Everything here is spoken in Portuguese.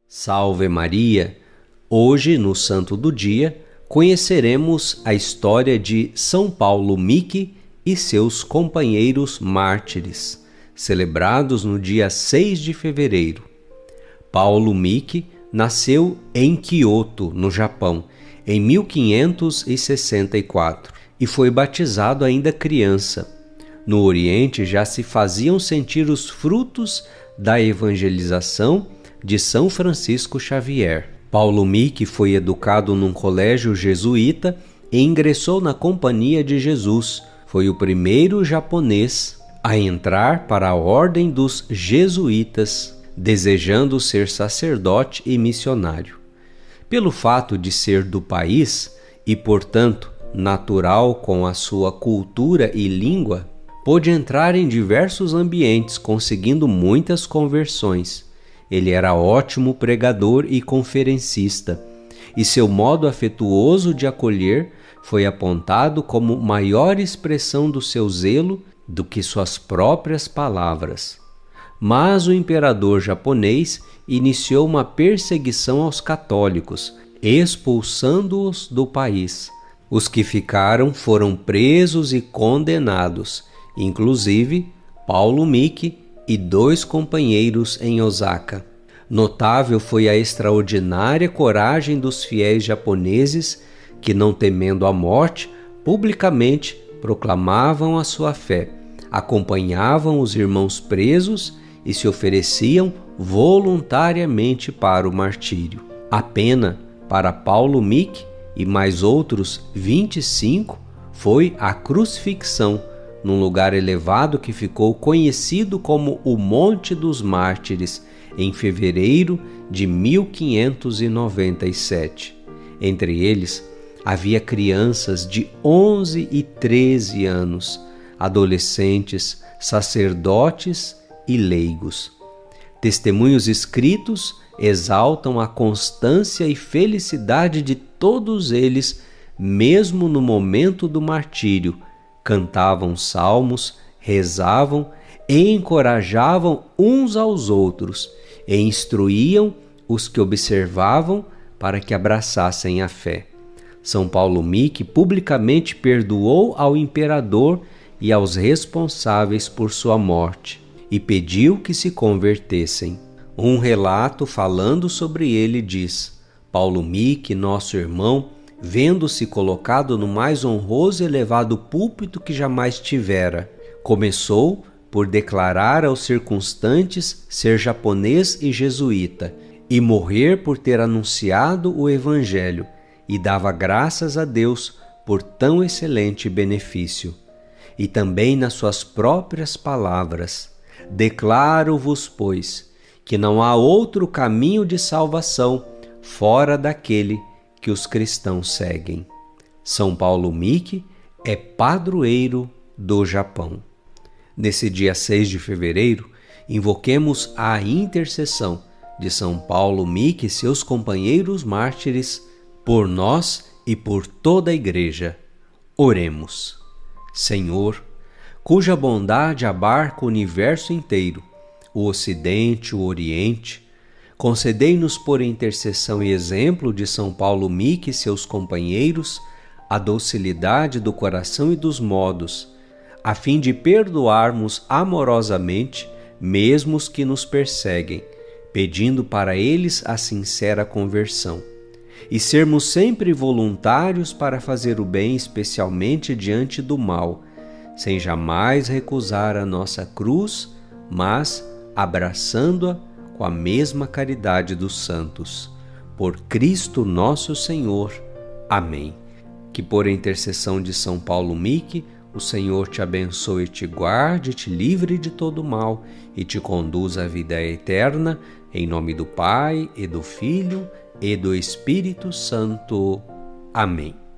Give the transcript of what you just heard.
Salve Maria! Hoje, no Santo do Dia, conheceremos a história de São Paulo Miki e seus companheiros mártires, celebrados no dia 6 de fevereiro. Paulo Miki nasceu em Kyoto, no Japão, em 1564 e foi batizado ainda criança. No Oriente já se faziam sentir os frutos da evangelização de São Francisco Xavier. Paulo Miki foi educado num colégio jesuíta e ingressou na Companhia de Jesus. Foi o primeiro japonês a entrar para a ordem dos jesuítas, desejando ser sacerdote e missionário. Pelo fato de ser do país e, portanto, natural com a sua cultura e língua, pôde entrar em diversos ambientes, conseguindo muitas conversões. Ele era ótimo pregador e conferencista, e seu modo afetuoso de acolher foi apontado como maior expressão do seu zelo do que suas próprias palavras. Mas o imperador japonês iniciou uma perseguição aos católicos, expulsando-os do país. Os que ficaram foram presos e condenados, inclusive Paulo Miki e 2 companheiros em Osaka. Notável foi a extraordinária coragem dos fiéis japoneses que, não temendo a morte, publicamente proclamavam a sua fé, acompanhavam os irmãos presos e se ofereciam voluntariamente para o martírio. A pena para Paulo Miki e mais outros 25 foi a crucifixão, num lugar elevado que ficou conhecido como o Monte dos Mártires, em fevereiro de 1597. Entre eles, havia crianças de 11 e 13 anos, adolescentes, sacerdotes e leigos. Testemunhos escritos exaltam a constância e felicidade de todos eles, mesmo no momento do martírio. Cantavam salmos, rezavam e encorajavam uns aos outros e instruíam os que observavam para que abraçassem a fé. São Paulo Miki publicamente perdoou ao imperador e aos responsáveis por sua morte e pediu que se convertessem. Um relato falando sobre ele diz: Paulo Miki, nosso irmão, vendo-se colocado no mais honroso e elevado púlpito que jamais tivera, começou por declarar aos circunstantes ser japonês e jesuíta e morrer por ter anunciado o Evangelho, e dava graças a Deus por tão excelente benefício. E também nas suas próprias palavras: declaro-vos, pois, que não há outro caminho de salvação fora daquele que os cristãos seguem. São Paulo Miki é padroeiro do Japão. Nesse dia 6 de fevereiro, invoquemos a intercessão de São Paulo Miki e seus companheiros mártires por nós e por toda a Igreja. Oremos. Senhor, cuja bondade abarca o universo inteiro, o Ocidente, o Oriente, concedei-nos por intercessão e exemplo de São Paulo Miki e seus companheiros a docilidade do coração e dos modos, a fim de perdoarmos amorosamente mesmo os que nos perseguem, pedindo para eles a sincera conversão, e sermos sempre voluntários para fazer o bem, especialmente diante do mal, sem jamais recusar a nossa cruz, mas abraçando-a com a mesma caridade dos santos. Por Cristo nosso Senhor. Amém. Que por intercessão de São Paulo Miki, o Senhor te abençoe e te guarde, te livre de todo mal e te conduza à vida eterna, em nome do Pai, e do Filho, e do Espírito Santo. Amém.